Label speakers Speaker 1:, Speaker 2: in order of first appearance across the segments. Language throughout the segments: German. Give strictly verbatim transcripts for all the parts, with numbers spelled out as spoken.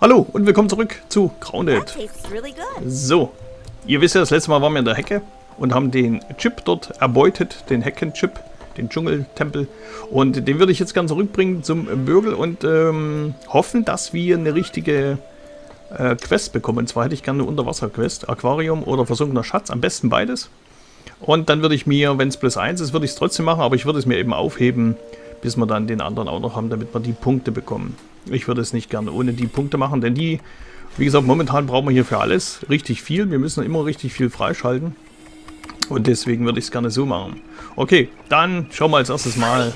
Speaker 1: Hallo und willkommen zurück zu Grounded. So, ihr wisst ja, das letzte Mal waren wir in der Hecke und haben den Chip dort erbeutet, den Heckenchip, den Dschungeltempel. Und den würde ich jetzt gerne zurückbringen zum Bürgel und ähm, hoffen, dass wir eine richtige äh, Quest bekommen. Und zwar hätte ich gerne eine Unterwasser-Quest, Aquarium oder versunkener Schatz, am besten beides. Und dann würde ich mir, wenn es plus eins ist, würde ich es trotzdem machen, aber ich würde es mir eben aufheben, bis wir dann den anderen auch noch haben, damit wir die Punkte bekommen. Ich würde es nicht gerne ohne die Punkte machen, denn die, wie gesagt, momentan brauchen wir hier für alles richtig viel. Wir müssen immer richtig viel freischalten. Und deswegen würde ich es gerne so machen. Okay, dann schauen wir als erstes mal.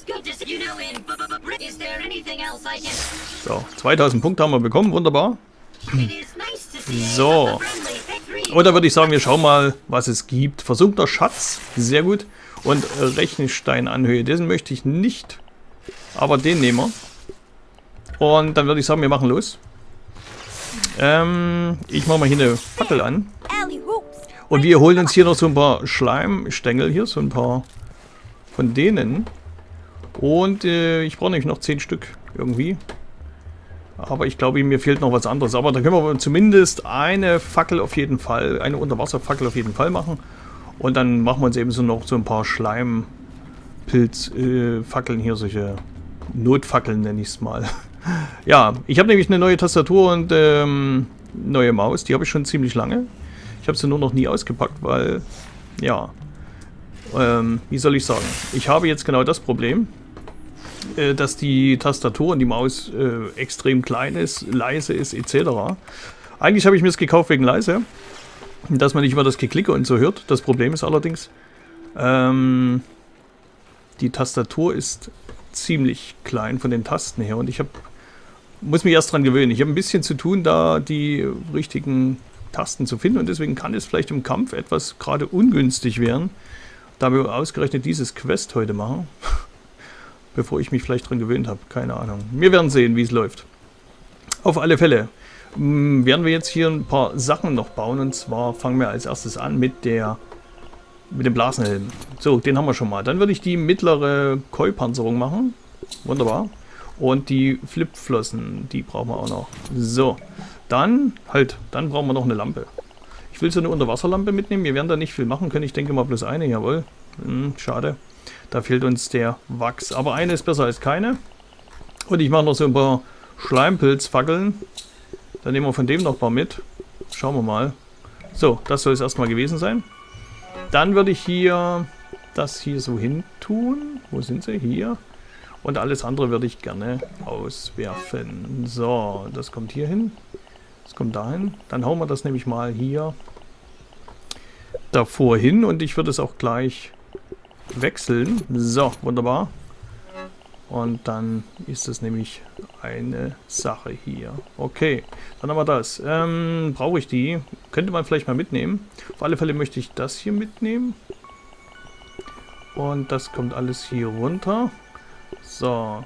Speaker 1: So, zweitausend Punkte haben wir bekommen, wunderbar. So. Und da würde ich sagen, wir schauen mal, was es gibt. Versunkener Schatz, sehr gut. Und Rechensteinanhöhe, diesen möchte ich nicht. Aber den nehmen wir. Und dann würde ich sagen, wir machen los. Ähm, ich mache mal hier eine Fackel an. Und wir holen uns hier noch so ein paar Schleimstängel hier, so ein paar von denen. Und äh, ich brauche nämlich noch zehn Stück irgendwie. Aber ich glaube, mir fehlt noch was anderes. Aber da können wir zumindest eine Fackel auf jeden Fall, eine Unterwasserfackel auf jeden Fall machen. Und dann machen wir uns eben so noch so ein paar Schleimpilzfackeln äh, hier, solche Notfackeln nenne ich es mal. Ja, ich habe nämlich eine neue Tastatur und ähm, neue Maus. Die habe ich schon ziemlich lange. Ich habe sie nur noch nie ausgepackt, weil, ja, ähm, wie soll ich sagen? Ich habe jetzt genau das Problem, äh, dass die Tastatur und die Maus äh, extrem klein ist, leise ist, et cetera. Eigentlich habe ich mir es gekauft wegen leise, dass man nicht immer das Geklicke und so hört. Das Problem ist allerdings, ähm, die Tastatur ist ziemlich klein von den Tasten her und ich habe muss mich erst dran gewöhnen. Ich habe ein bisschen zu tun, da die richtigen Tasten zu finden und deswegen kann es vielleicht im Kampf etwas gerade ungünstig werden, da wir ausgerechnet dieses Quest heute machen, bevor ich mich vielleicht dran gewöhnt habe. Keine Ahnung. Wir werden sehen, wie es läuft. Auf alle Fälle mh, werden wir jetzt hier ein paar Sachen noch bauen und zwar fangen wir als erstes an mit der mit dem Blasenhelm. So, den haben wir schon mal. Dann würde ich die mittlere Keupanzerung machen. Wunderbar. Und die Flipflossen, die brauchen wir auch noch. So, dann halt, dann brauchen wir noch eine Lampe. Ich will so eine Unterwasserlampe mitnehmen. Wir werden da nicht viel machen können. Ich denke mal bloß eine, jawohl. Hm, schade. Da fehlt uns der Wachs. Aber eine ist besser als keine. Und ich mache noch so ein paar Schleimpilzfackeln. Dann nehmen wir von dem noch ein paar mit. Schauen wir mal. So, das soll es erstmal gewesen sein. Dann würde ich hier das hier so hin tun. Wo sind sie? Hier. Und alles andere würde ich gerne auswerfen. So, das kommt hier hin. Das kommt dahin. Dann hauen wir das nämlich mal hier davor hin. Und ich würde es auch gleich wechseln. So, wunderbar. Und dann ist es nämlich eine Sache hier. Okay, dann haben wir das. Ähm, brauche ich die? Könnte man vielleicht mal mitnehmen. Auf alle Fälle möchte ich das hier mitnehmen. Und das kommt alles hier runter. So.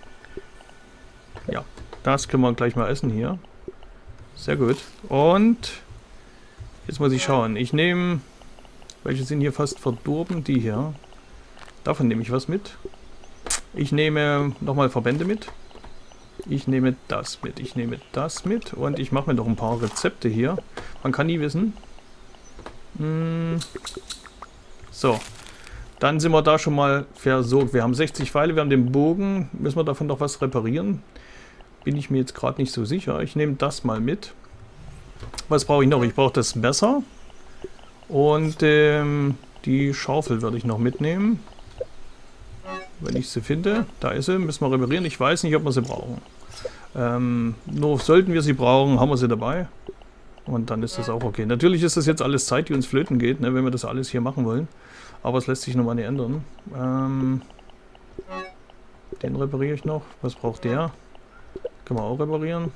Speaker 1: Ja, das können wir gleich mal essen hier. Sehr gut. Und jetzt muss ich schauen. Ich nehme, welche sind hier fast verdorben? Die hier. Davon nehme ich was mit. Ich nehme nochmal Verbände mit. Ich nehme das mit. Ich nehme das mit. Und ich mache mir noch ein paar Rezepte hier. Man kann nie wissen. Hm. So. Dann sind wir da schon mal versorgt. Wir haben sechzig Pfeile, wir haben den Bogen. Müssen wir davon noch was reparieren? Bin ich mir jetzt gerade nicht so sicher. Ich nehme das mal mit. Was brauche ich noch? Ich brauche das Messer. Und ähm, die Schaufel würde ich noch mitnehmen. Wenn ich sie finde. Da ist sie. Müssen wir reparieren. Ich weiß nicht, ob wir sie brauchen. Ähm, nur sollten wir sie brauchen, haben wir sie dabei. Und dann ist das auch okay. Natürlich ist das jetzt alles Zeit, die uns flöten geht, ne, wenn wir das alles hier machen wollen. Aber es lässt sich nochmal nicht ändern. Ähm, den repariere ich noch. Was braucht der? Können wir auch reparieren.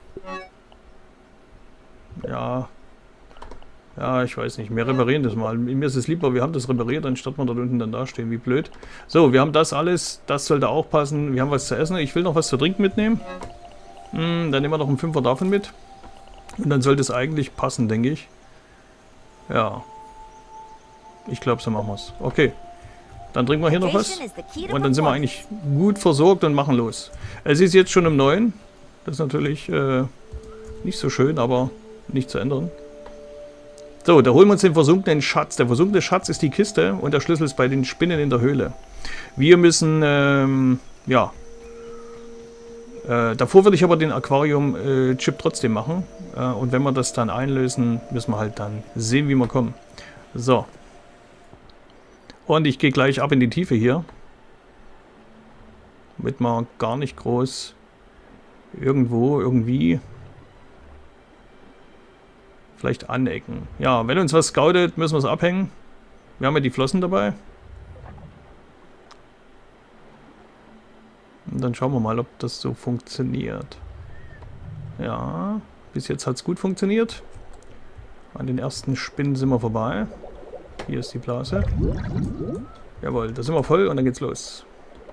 Speaker 1: Ja. Ja, ich weiß nicht. Wir reparieren das mal. Mir ist es lieber, wir haben das repariert, anstatt wir dort unten dann dastehen. Wie blöd. So, wir haben das alles. Das sollte auch passen. Wir haben was zu essen. Ich will noch was zu trinken mitnehmen. Hm, dann nehmen wir noch einen Fünfer davon mit. Und dann sollte es eigentlich passen, denke ich. Ja. Ich glaube, so machen wir es. Okay. Dann trinken wir hier noch was. Und dann sind wir eigentlich gut versorgt und machen los. Es ist jetzt schon um neun. Das ist natürlich äh, nicht so schön, aber nicht zu ändern. So, da holen wir uns den versunkenen Schatz. Der versunkene Schatz ist die Kiste und der Schlüssel ist bei den Spinnen in der Höhle. Wir müssen, ähm, ja. Äh, davor würde ich aber den Aquarium-Chip äh, trotzdem machen. Äh, und wenn wir das dann einlösen, müssen wir halt dann sehen, wie wir kommen. So. Und ich gehe gleich ab in die Tiefe hier. Damit man gar nicht groß irgendwo, irgendwie vielleicht anecken. Ja, wenn uns was scoutet, müssen wir es abhängen. Wir haben ja die Flossen dabei. Und dann schauen wir mal, ob das so funktioniert. Ja, bis jetzt hat es gut funktioniert. An den ersten Spinnen sind wir vorbei. Hier ist die Blase. Jawohl, da sind wir voll und dann geht's los.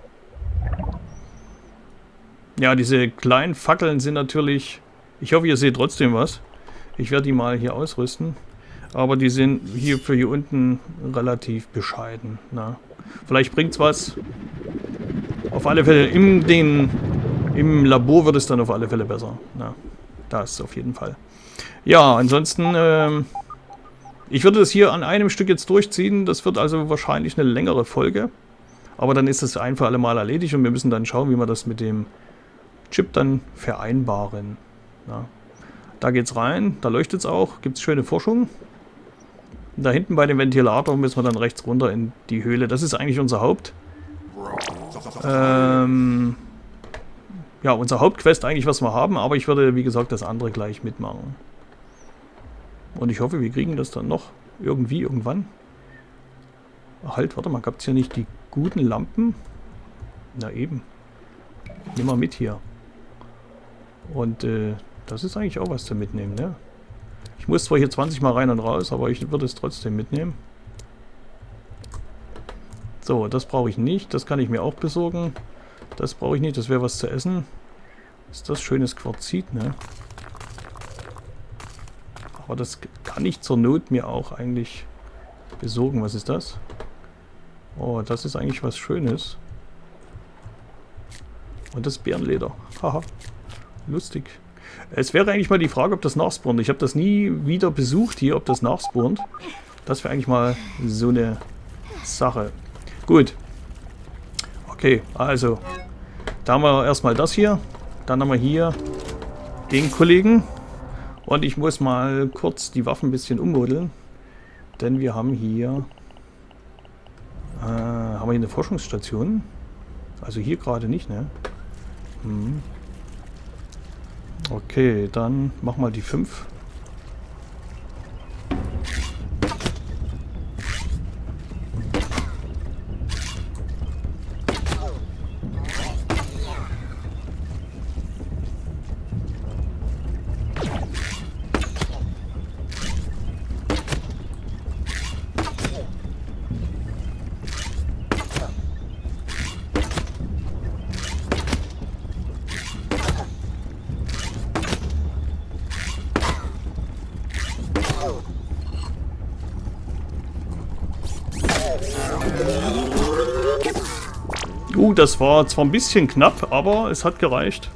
Speaker 1: Ja, diese kleinen Fackeln sind natürlich... Ich hoffe, ihr seht trotzdem was. Ich werde die mal hier ausrüsten. Aber die sind hier für hier unten relativ bescheiden. Na. Vielleicht bringt es was. Auf alle Fälle im, den, im Labor wird es dann auf alle Fälle besser. Na, das auf jeden Fall. Ja, ansonsten... Ähm, ich würde das hier an einem Stück jetzt durchziehen. Das wird also wahrscheinlich eine längere Folge. Aber dann ist es ein für alle Mal erledigt und wir müssen dann schauen, wie wir das mit dem Chip dann vereinbaren. Ja. Da geht's rein, da leuchtet es auch, gibt es schöne Forschung. Da hinten bei dem Ventilator müssen wir dann rechts runter in die Höhle. Das ist eigentlich unser Haupt. Ähm, ja, unser Hauptquest eigentlich, was wir haben, aber ich würde, wie gesagt, das andere gleich mitmachen. Und ich hoffe, wir kriegen das dann noch irgendwie, irgendwann. Halt, warte mal, gab es hier nicht die guten Lampen? Na eben. Nimm mal mit hier. Und äh, das ist eigentlich auch was zu mitnehmen, ne? Ich muss zwar hier zwanzig Mal rein und raus, aber ich würde es trotzdem mitnehmen. So, das brauche ich nicht. Das kann ich mir auch besorgen. Das brauche ich nicht. Das wäre was zu essen. Ist das schönes Quarzit, ne? Aber das kann ich zur Not mir auch eigentlich besorgen. Was ist das? Oh, das ist eigentlich was Schönes. Und das Bärenleder. Haha. Lustig. Es wäre eigentlich mal die Frage, ob das nachspawnt. Ich habe das nie wieder besucht hier, ob das nachspawnt. Das wäre eigentlich mal so eine Sache. Gut. Okay, also. Da haben wir erstmal das hier. Dann haben wir hier den Kollegen. Und ich muss mal kurz die Waffen ein bisschen ummodeln. Denn wir haben hier... Äh, haben wir hier eine Forschungsstation? Also hier gerade nicht, ne? Hm. Okay, dann mach mal die fünf. Uh, das war zwar ein bisschen knapp, aber es hat gereicht.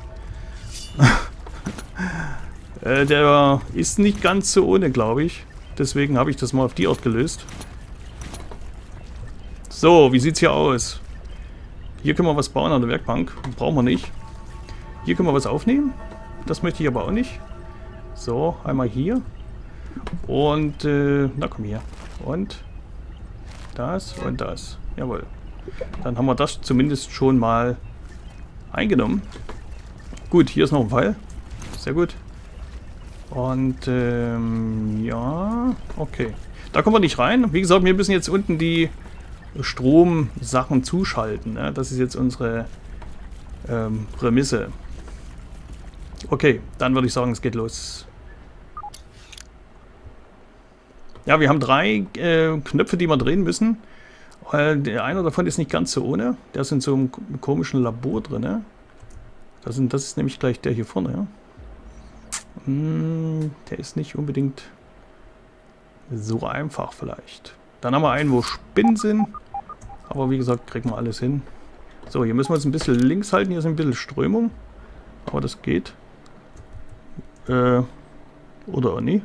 Speaker 1: äh, der ist nicht ganz so ohne, glaube ich. Deswegen habe ich das mal auf die Art gelöst. So, wie sieht es hier aus? Hier können wir was bauen an der Werkbank. Brauchen wir nicht. Hier können wir was aufnehmen. Das möchte ich aber auch nicht. So, einmal hier. Und, äh, na komm hier. Und das und das. Jawohl. Dann haben wir das zumindest schon mal eingenommen. Gut, hier ist noch ein Pfeil. Sehr gut. Und, ähm, ja, okay. Da kommen wir nicht rein. Wie gesagt, wir müssen jetzt unten die Stromsachen zuschalten. Ne? Das ist jetzt unsere ähm, Prämisse. Okay, dann würde ich sagen, es geht los. Ja, wir haben drei äh, Knöpfe, die wir drehen müssen. Der eine davon ist nicht ganz so ohne. Der ist in so einem komischen Labor drin. Das, sind, das ist nämlich gleich der hier vorne. Ja? Hm, der ist nicht unbedingt so einfach vielleicht. Dann haben wir einen, wo Spinnen sind. Aber wie gesagt, kriegen wir alles hin. So, hier müssen wir uns ein bisschen links halten. Hier ist ein bisschen Strömung. Aber das geht. Äh, oder auch nie.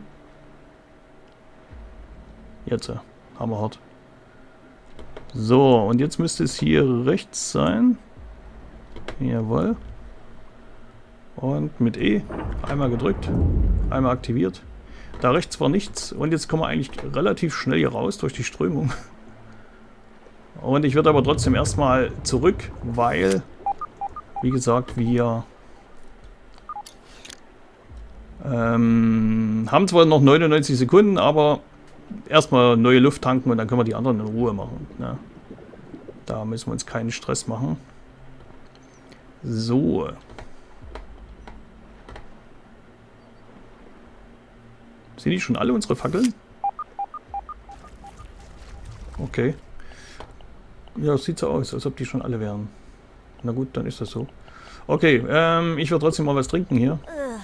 Speaker 1: Jetzt, äh, hammerhart. So, und jetzt müsste es hier rechts sein. Jawohl. Und mit E einmal gedrückt, einmal aktiviert. Da rechts war nichts und jetzt kommen wir eigentlich relativ schnell hier raus durch die Strömung. Und ich werde aber trotzdem erstmal zurück, weil, wie gesagt, wir ähm, haben zwar noch neunundneunzig Sekunden, aber erstmal neue Luft tanken und dann können wir die anderen in Ruhe machen. Ne? Da müssen wir uns keinen Stress machen. So. Sind die schon alle unsere Fackeln? Okay. Ja, es sieht so aus, als ob die schon alle wären. Na gut, dann ist das so. Okay, ähm, ich werde trotzdem mal was trinken hier.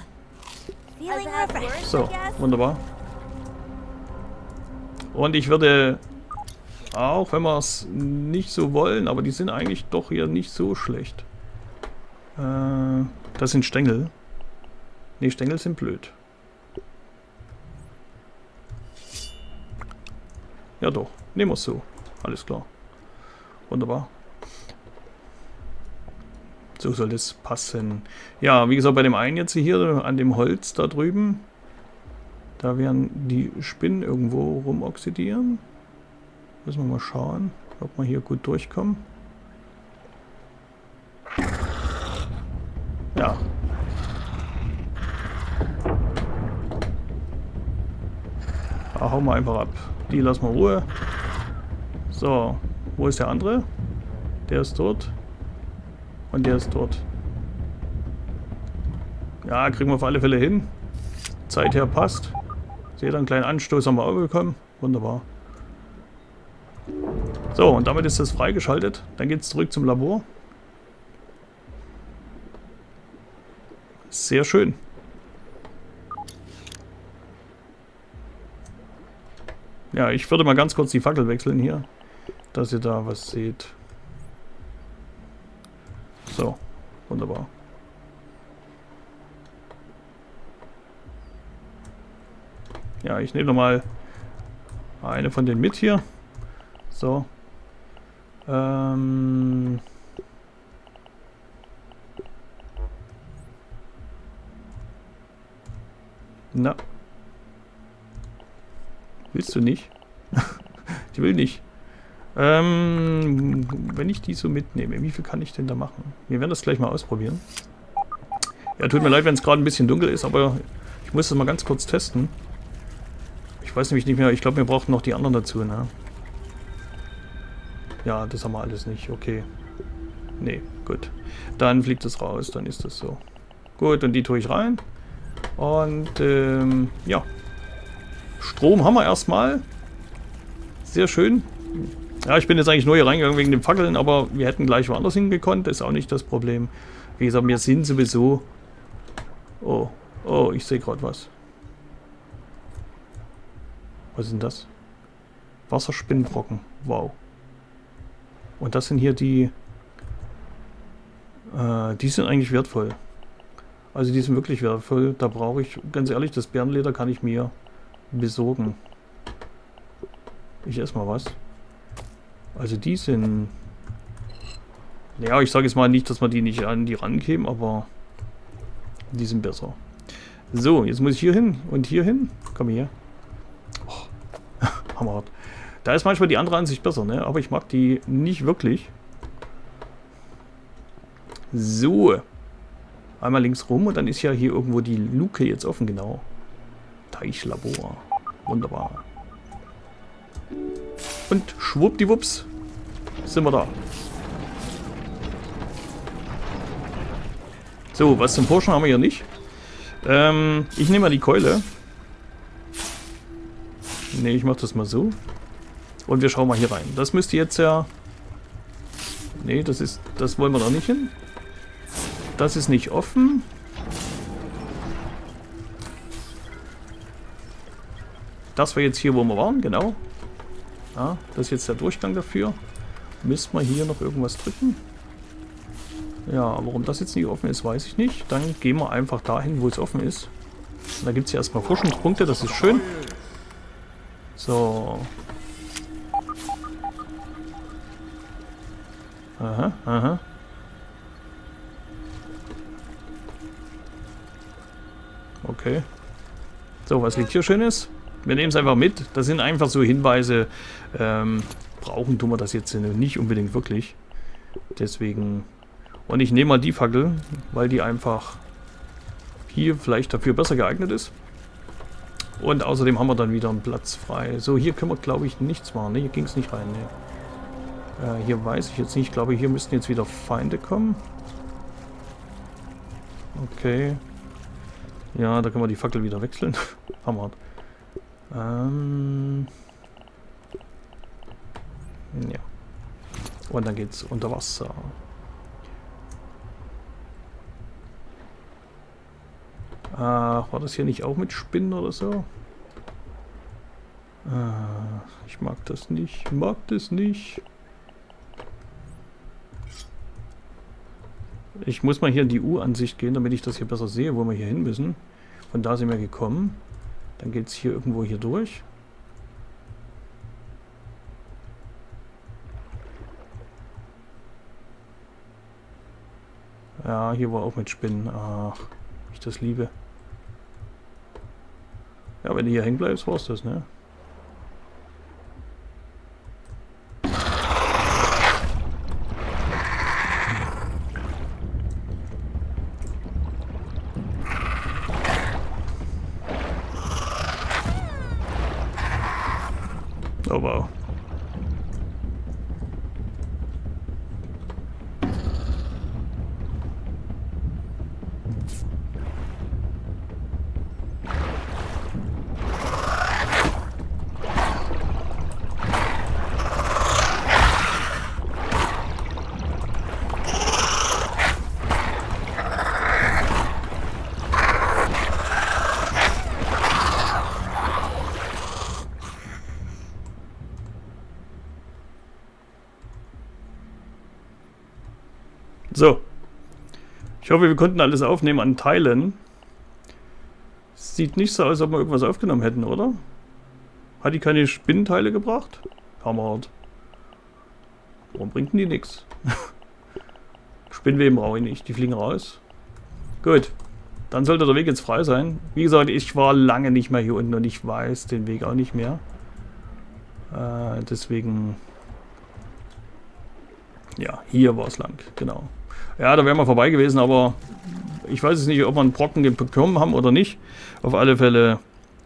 Speaker 1: So, wunderbar. Und ich würde, auch wenn wir es nicht so wollen, aber die sind eigentlich doch hier nicht so schlecht. Äh, das sind Stängel. Ne, Stängel sind blöd. Ja doch, nehmen wir es so. Alles klar. Wunderbar. So soll das passen. Ja, wie gesagt, bei dem einen jetzt hier, an dem Holz da drüben, da werden die Spinnen irgendwo rumoxidieren. Müssen wir mal schauen, ob wir hier gut durchkommen. Ja. Da hauen wir einfach ab. Die lassen wir Ruhe. So, wo ist der andere? Der ist dort. Und der ist dort. Ja, kriegen wir auf alle Fälle hin. Zeit her passt. Seht ihr, einen kleinen Anstoß haben wir auch bekommen. Wunderbar. So, und damit ist das freigeschaltet. Dann geht es zurück zum Labor. Sehr schön. Ja, ich würde mal ganz kurz die Fackel wechseln hier, dass ihr da was seht. So, wunderbar. Ja, ich nehme nochmal eine von denen mit hier. So. Ähm... Na. Willst du nicht? Die will nicht. Ähm, wenn ich die so mitnehme, wie viel kann ich denn da machen? Wir werden das gleich mal ausprobieren. Ja, tut mir leid, wenn es gerade ein bisschen dunkel ist, aber ich muss das mal ganz kurz testen. Ich weiß nämlich nicht mehr, ich glaube, wir brauchen noch die anderen dazu, ne? Ja, das haben wir alles nicht, okay. Nee, gut. Dann fliegt es raus, dann ist das so. Gut, und die tue ich rein. Und, ähm, ja. Strom haben wir erstmal. Sehr schön. Ja, ich bin jetzt eigentlich nur hier reingegangen wegen den Fackeln, aber wir hätten gleich woanders hingekonnt. Ist auch nicht das Problem. Wie gesagt, wir sind sowieso... Oh, oh, ich sehe gerade was. Was ist denn das? Wasserspinnbrocken. Wow. Und das sind hier die... Äh, die sind eigentlich wertvoll. Also die sind wirklich wertvoll. Da brauche ich, ganz ehrlich, das Bärenleder kann ich mir besorgen. Ich esse mal was. Also die sind... Ja, ich sage jetzt mal nicht, dass wir die nicht an die rankämen, aber die sind besser. So, jetzt muss ich hier hin und hier hin. Komm hier. Oh, hammerhart. Da ist manchmal die andere Ansicht besser, ne? Aber ich mag die nicht wirklich. So. Einmal links rum und dann ist ja hier irgendwo die Luke jetzt offen, genau. Teichlabor. Wunderbar. Und schwuppdiwupps sind wir da. So, was zum Forschen haben wir hier nicht. Ähm, ich nehme mal die Keule. Ne, ich mache das mal so. Und wir schauen mal hier rein. Das müsste jetzt ja... Ne, das ist... Das wollen wir da nicht hin. Das ist nicht offen. Das war jetzt hier, wo wir waren, genau. Ja, das ist jetzt der Durchgang dafür. Müssen wir hier noch irgendwas drücken? Ja, warum das jetzt nicht offen ist, weiß ich nicht. Dann gehen wir einfach dahin, wo es offen ist. Da gibt es hier erstmal Forschungspunkte, das ist schön. So. Aha, aha. Okay. So, was liegt hier Schönes? Wir nehmen es einfach mit. Das sind einfach so Hinweise. Ähm, brauchen tun wir das jetzt nicht unbedingt wirklich. Deswegen... Und ich nehme mal die Fackel, weil die einfach hier vielleicht dafür besser geeignet ist. Und außerdem haben wir dann wieder einen Platz frei. So, hier können wir, glaube ich, nichts machen. Ne, hier ging es nicht rein. Ne. Äh, hier weiß ich jetzt nicht. Ich glaube, hier müssten jetzt wieder Feinde kommen. Okay. Ja, da können wir die Fackel wieder wechseln. Hammer. Ähm... Ja. Und dann geht's unter Wasser. Ach, war das hier nicht auch mit Spinnen oder so? Ah, ich mag das nicht. Ich mag das nicht. Ich muss mal hier in die U-Ansicht gehen, damit ich das hier besser sehe, wo wir hier hin müssen. Von da sind wir gekommen. Dann geht es hier irgendwo hier durch. Ja, hier war auch mit Spinnen. Ach, ich das liebe. Ja, wenn du hier hängen bleibst, war's das, ne? Oh wow. So. Ich hoffe, wir konnten alles aufnehmen an Teilen. Sieht nicht so aus, als ob wir irgendwas aufgenommen hätten, oder? Hat die keine Spinnenteile gebracht? Hammerhart. Warum bringt denn die nichts? Spinnweben brauche ich nicht, die fliegen raus. Gut. Dann sollte der Weg jetzt frei sein. Wie gesagt, ich war lange nicht mehr hier unten und ich weiß den Weg auch nicht mehr. Äh, deswegen... Ja, hier war es lang, genau. Ja, da wären wir vorbei gewesen, aber ich weiß es nicht, ob wir einen Brocken bekommen haben oder nicht. Auf alle Fälle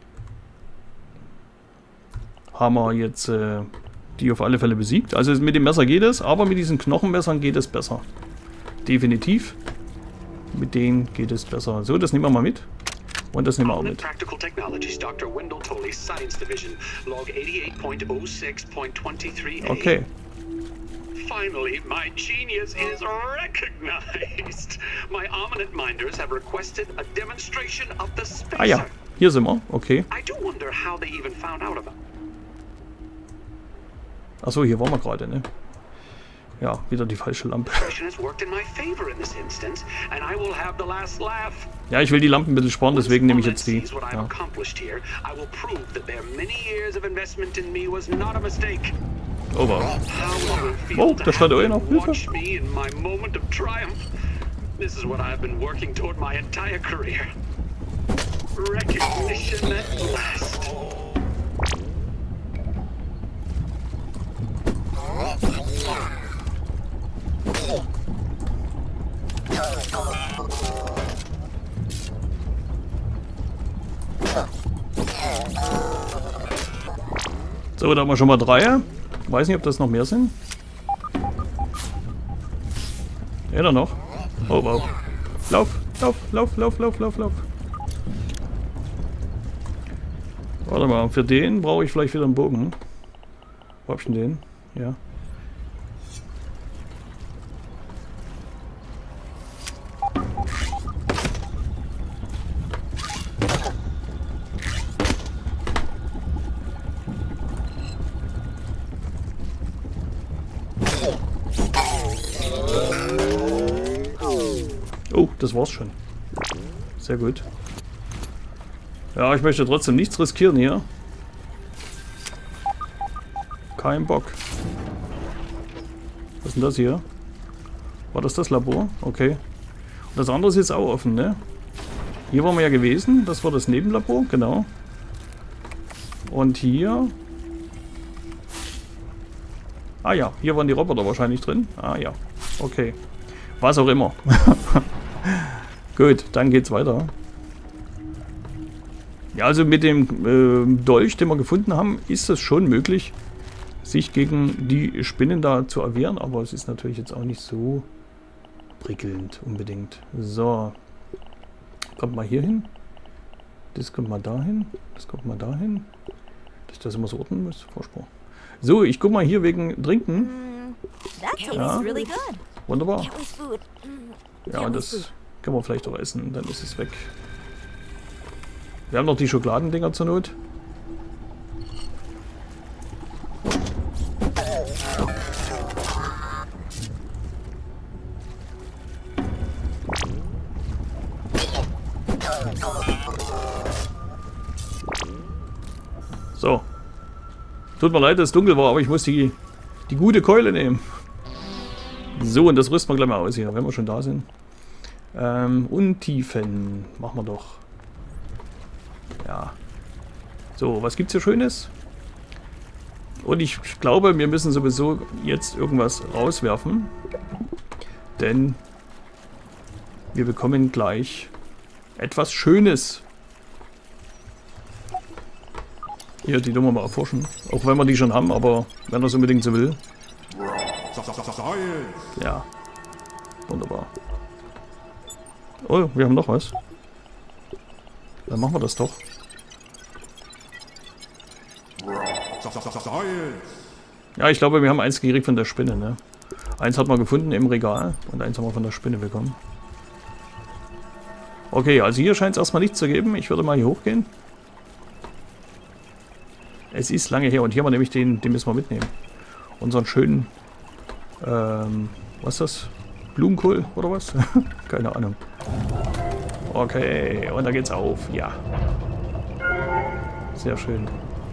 Speaker 1: haben wir jetzt äh, die auf alle Fälle besiegt. Also mit dem Messer geht es, aber mit diesen Knochenmessern geht es besser. Definitiv. Mit denen geht es besser. So, das nehmen wir mal mit. Und das nehmen wir auch mit. Okay.
Speaker 2: Finally, my genius is recognized. My Omnit minders have requested a demonstration of the spacer.
Speaker 1: Ah ja, hier sind wir. Okay.
Speaker 2: I do wonder how they even found out about.
Speaker 1: Achso, hier waren wir gerade, ne? Ja, wieder die falsche Lampe. Ja, ich will die Lampen ein bisschen sparen, deswegen nehme ich jetzt die. Ja. Oh, wow. Oh, da stand euch noch. Hilfe.
Speaker 2: This is what I've been working toward my entire career. Recognition at last.
Speaker 1: So, da haben wir schon mal drei. Weiß nicht, ob das noch mehr sind. Ja, da noch. Oh, wow. Lauf, lauf, lauf, lauf, lauf, lauf, lauf. Warte mal, für den brauche ich vielleicht wieder einen Bogen. Wo hab ich denn den? Ja. Oh, das war's schon. Sehr gut. Ja, ich möchte trotzdem nichts riskieren hier. Kein Bock. Was ist denn das hier? War das das Labor? Okay. Und das andere ist jetzt auch offen, ne? Hier waren wir ja gewesen. Das war das Nebenlabor, genau. Und hier... Ah ja, hier waren die Roboter wahrscheinlich drin. Ah ja, okay. Was auch immer. Gut, dann geht's weiter. Ja, also mit dem äh, Dolch, den wir gefunden haben, ist es schon möglich, sich gegen die Spinnen da zu erwehren. Aber es ist natürlich jetzt auch nicht so prickelnd unbedingt. So. Kommt mal hier hin. Das kommt mal dahin. Das kommt mal dahin. Dass ich das immer so ordnen muss. Vorsprung. So, ich guck mal hier wegen Trinken. Ja. Wunderbar. Ja, und das können wir vielleicht auch essen. Dann ist es weg. Wir haben noch die Schokoladendinger zur Not. So. Tut mir leid, dass es dunkel war, aber ich muss die, die gute Keule nehmen. So, und das rüsten wir gleich mal aus hier, wenn wir schon da sind. Ähm, Untiefen. Machen wir doch. Ja. So, was gibt's hier Schönes? Und ich glaube, wir müssen sowieso jetzt irgendwas rauswerfen. Denn wir bekommen gleich etwas Schönes. Hier, die Nummer mal erforschen. Auch wenn wir die schon haben, aber wenn er es unbedingt so will. Ja. Wunderbar. Oh, wir haben noch was. Dann machen wir das doch. Ja, ich glaube, wir haben eins gekriegt von der Spinne, ne? Eins hat man gefunden im Regal und eins haben wir von der Spinne bekommen. Okay, also hier scheint es erstmal nichts zu geben. Ich würde mal hier hochgehen. Es ist lange her und hier haben wir nämlich den, den müssen wir mitnehmen. Unseren schönen, ähm, was ist das? Blumenkohl oder was? Keine Ahnung. Okay, und da geht's auf, ja. Sehr schön.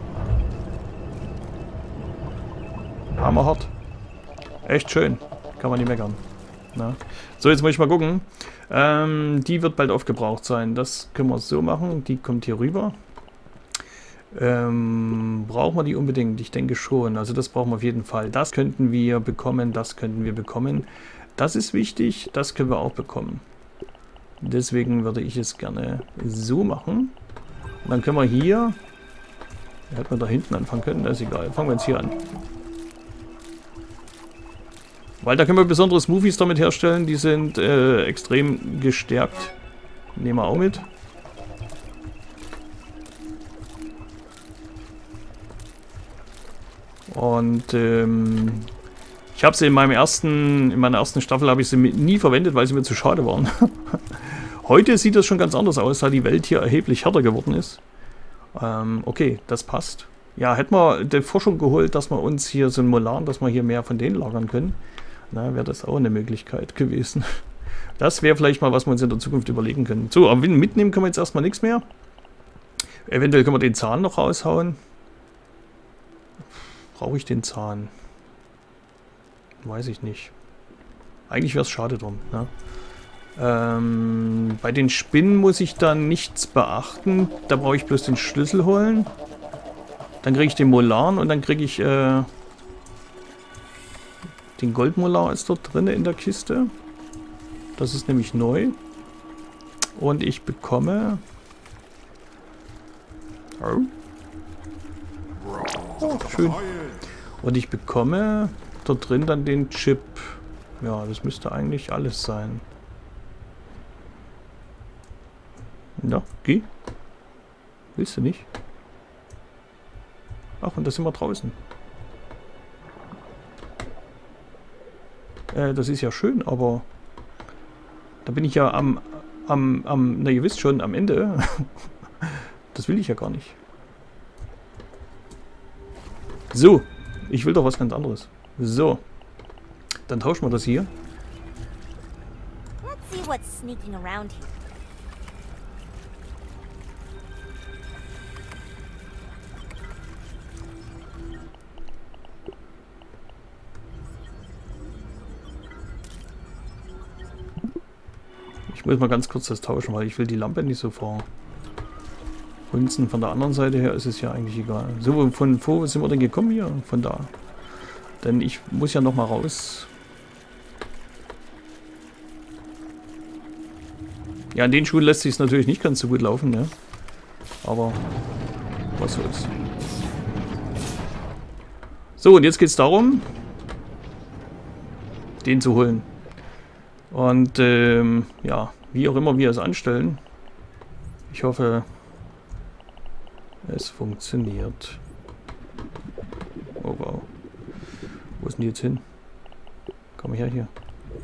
Speaker 1: Hammerhart. Echt schön. Kann man nicht meckern. Na. So, jetzt muss ich mal gucken. Ähm, die wird bald aufgebraucht sein. Das können wir so machen. Die kommt hier rüber. Ähm, brauchen wir die unbedingt? Ich denke schon. Also das brauchen wir auf jeden Fall. Das könnten wir bekommen, das könnten wir bekommen. Das ist wichtig, das können wir auch bekommen. Deswegen würde ich es gerne so machen. Und dann können wir hier... Hätten wir da hinten anfangen können, das ist egal. Fangen wir jetzt hier an. Weil da können wir besondere Smoothies damit herstellen, die sind äh, extrem gestärkt. Nehmen wir auch mit. Und ähm, ich habe sie in meinem ersten, in meiner ersten Staffel habe ich sie nie verwendet, weil sie mir zu schade waren. Heute sieht das schon ganz anders aus, da die Welt hier erheblich härter geworden ist. Ähm, okay, das passt. Ja, hätten wir die Forschung geholt, dass wir uns hier so ein Molaren, dass wir hier mehr von denen lagern können. Na, wäre das auch eine Möglichkeit gewesen. Das wäre vielleicht mal, was wir uns in der Zukunft überlegen können. So, aber mitnehmen können wir jetzt erstmal nichts mehr. Eventuell können wir den Zahn noch raushauen. Brauche ich den Zahn? Weiß ich nicht. Eigentlich wäre es schade drum. Ne? Ähm, bei den Spinnen muss ich da nichts beachten. Da brauche ich bloß den Schlüssel holen. Dann kriege ich den Molaren und dann kriege ich... Äh, den Goldmolar ist dort drin in der Kiste. Das ist nämlich neu. Und ich bekomme... Oh. Oh, schön. Und ich bekomme dort drin dann den Chip. Ja, das müsste eigentlich alles sein. Ja, geh. Willst du nicht? Ach, und da sind wir draußen. Äh, das ist ja schön, aber da bin ich ja am, am, am, na ihr wisst schon, am Ende. Das will ich ja gar nicht. So, ich will doch was ganz anderes. So, dann tauschen wir das hier. Ich muss mal ganz kurz das tauschen, weil ich will die Lampe nicht so verhunzen. Von der anderen Seite her ist es ja eigentlich egal. So, von wo sind wir denn gekommen hier? Von da. Denn ich muss ja noch mal raus. Ja, an den Schuhen lässt sich es natürlich nicht ganz so gut laufen, ne? Aber was soll's. So, und jetzt geht es darum, den zu holen. Und ähm, ja, wie auch immer wir es anstellen. Ich hoffe, es funktioniert. Oh wow. Wo ist denn die jetzt hin? Komm her hier.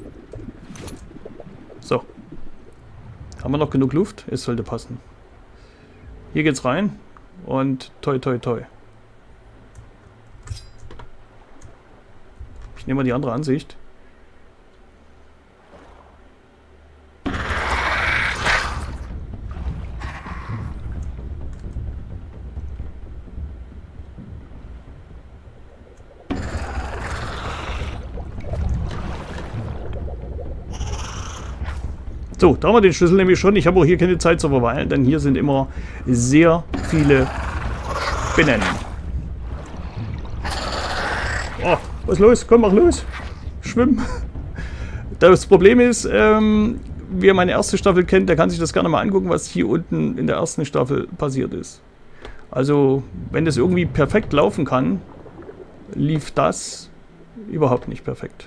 Speaker 1: So. Haben wir noch genug Luft? Es sollte passen. Hier geht's rein. Und toi toi toi. Ich nehme mal die andere Ansicht. So, da haben wir den Schlüssel nämlich schon. Ich habe auch hier keine Zeit zu verweilen, denn hier sind immer sehr viele Spinnen. Oh, was ist los? Komm, mach los. Schwimmen. Das Problem ist, ähm, wer meine erste Staffel kennt, der kann sich das gerne mal angucken, was hier unten in der ersten Staffel passiert ist. Also, wenn das irgendwie perfekt laufen kann, lief das überhaupt nicht perfekt.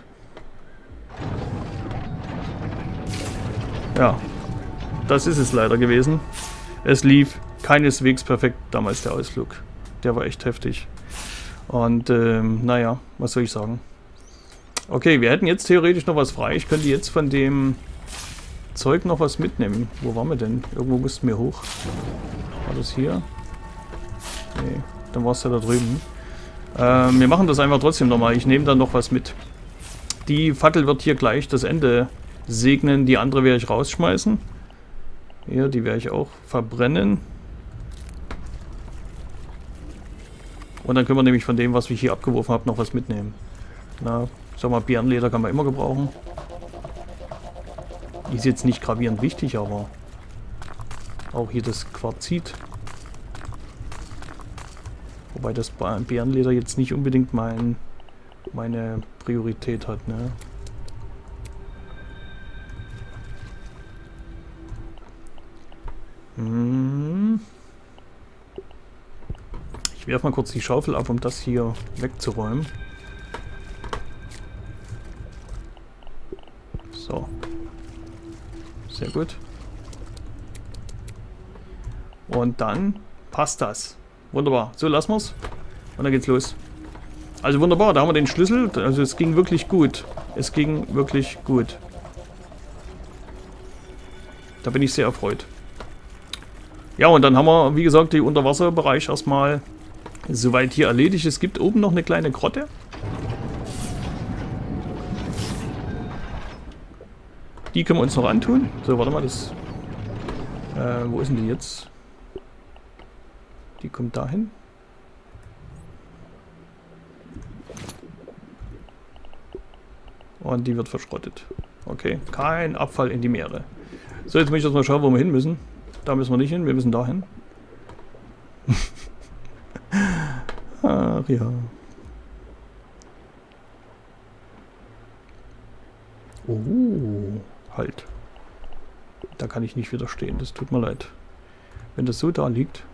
Speaker 1: Ja, das ist es leider gewesen. Es lief keineswegs perfekt damals, der Ausflug. Der war echt heftig. Und ähm, naja, was soll ich sagen. Okay, wir hätten jetzt theoretisch noch was frei. Ich könnte jetzt von dem Zeug noch was mitnehmen. Wo waren wir denn? Irgendwo mussten wir hoch. War das hier? Nee, dann war es ja da drüben. Ähm, wir machen das einfach trotzdem nochmal. Ich nehme dann noch was mit. Die Fackel wird hier gleich das Ende segnen, die andere werde ich rausschmeißen. Hier, die werde ich auch verbrennen. Und dann können wir nämlich von dem, was ich hier abgeworfen habe, noch was mitnehmen. Na, sag mal, Bärenleder kann man immer gebrauchen. Ist jetzt nicht gravierend wichtig, aber auch hier das Quarzit. Wobei das Bärenleder jetzt nicht unbedingt mein, meine Priorität hat, ne? Ich werfe mal kurz die Schaufel ab, um das hier wegzuräumen. So. Sehr gut. Und dann passt das. Wunderbar. So, lassen wir es. Und dann geht's los. Also wunderbar, da haben wir den Schlüssel. Also es ging wirklich gut. Es ging wirklich gut. Da bin ich sehr erfreut. Ja, und dann haben wir, wie gesagt, den Unterwasserbereich erstmal soweit hier erledigt. Es gibt oben noch eine kleine Grotte. Die können wir uns noch antun. So, warte mal, das... Äh, wo ist denn die jetzt? Die kommt dahin. Und die wird verschrottet. Okay, kein Abfall in die Meere. So, jetzt möchte ich erstmal schauen, wo wir hin müssen. Da müssen wir nicht hin, wir müssen dahin. Ach ja. Oh, halt. Da kann ich nicht widerstehen, das tut mir leid. Wenn das so da liegt.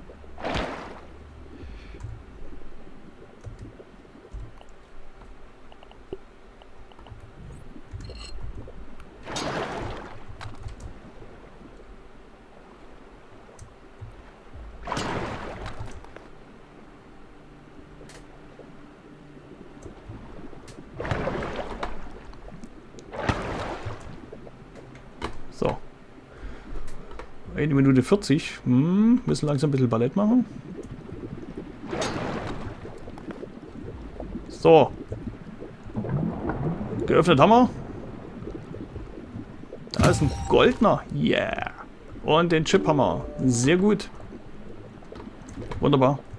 Speaker 1: So. eine Minute vierzig. Hm, müssen langsam ein bisschen Ballett machen. So. Geöffnet haben wir. Da ist ein Goldner. Yeah. Und den Chip haben wir. Sehr gut. Wunderbar.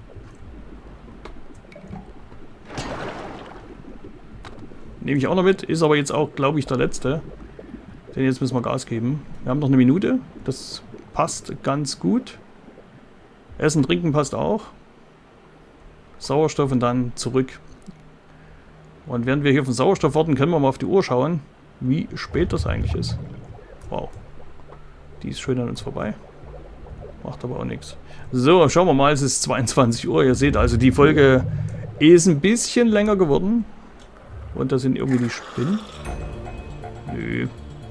Speaker 1: Nehme ich auch noch mit. Ist aber jetzt auch, glaube ich, der letzte. Denn jetzt müssen wir Gas geben. Wir haben noch eine Minute. Das passt ganz gut. Essen, Trinken passt auch. Sauerstoff und dann zurück. Und während wir hier auf den Sauerstoff warten, können wir mal auf die Uhr schauen, wie spät das eigentlich ist. Wow. Die ist schön an uns vorbei. Macht aber auch nichts. So, schauen wir mal, es ist zweiundzwanzig Uhr. Ihr seht also, die Folge ist ein bisschen länger geworden. Und da sind irgendwie die Spinnen. Nö.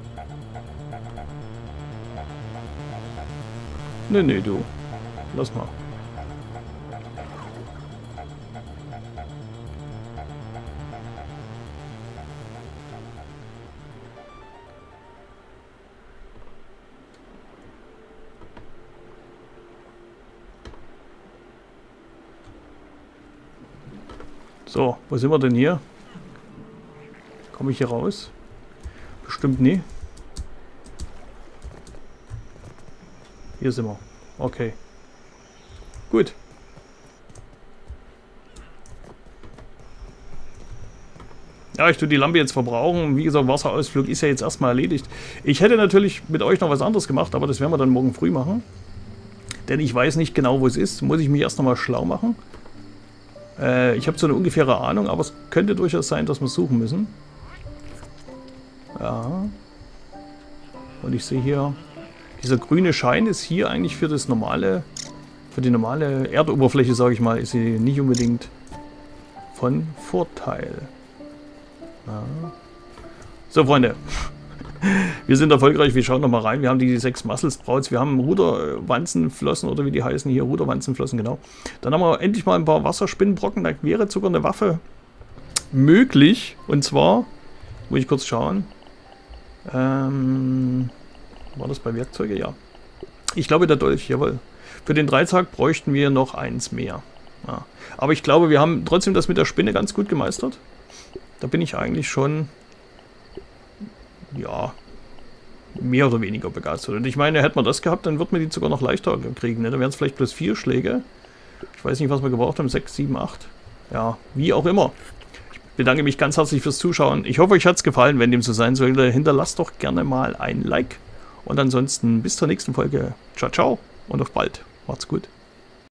Speaker 1: Nö, nö, du. Lass mal. So, wo sind wir denn hier? Komme ich hier raus? Bestimmt nie. Hier sind wir. Okay. Gut. Ja, ich tue die Lampe jetzt verbrauchen. Wie gesagt, Wasserausflug ist ja jetzt erstmal erledigt. Ich hätte natürlich mit euch noch was anderes gemacht, aber das werden wir dann morgen früh machen. Denn ich weiß nicht genau, wo es ist. Muss ich mich erst nochmal schlau machen. Äh, ich habe so eine ungefähre Ahnung, aber es könnte durchaus sein, dass wir suchen müssen. Ja. Und ich sehe hier, dieser grüne Schein ist hier eigentlich für das normale, für die normale Erdoberfläche, sage ich mal, ist sie nicht unbedingt von Vorteil. Ja. So, Freunde. Wir sind erfolgreich, wir schauen nochmal rein. Wir haben die sechs Muscle Sprouts, wir haben Ruderwanzenflossen oder wie die heißen hier, Ruderwanzenflossen, genau. Dann haben wir endlich mal ein paar Wasserspinnenbrocken, da wäre sogar eine Waffe möglich. Und zwar, muss ich kurz schauen, ähm, war das bei Werkzeuge? Ja. Ich glaube der Dolch, jawohl. Für den Dreizack bräuchten wir noch eins mehr. Ja. Aber ich glaube, wir haben trotzdem das mit der Spinne ganz gut gemeistert. Da bin ich eigentlich schon... ja, mehr oder weniger begeistert. Und ich meine, hätten wir das gehabt, dann wird man die sogar noch leichter kriegen. Ne? Dann wären es vielleicht bloß vier Schläge. Ich weiß nicht, was wir gebraucht haben. sechs, sieben, acht. Ja, wie auch immer. Ich bedanke mich ganz herzlich fürs Zuschauen. Ich hoffe, euch hat es gefallen. Wenn dem so sein sollte, hinterlasst doch gerne mal ein Like. Und ansonsten bis zur nächsten Folge. Ciao, ciao und auf bald. Macht's gut.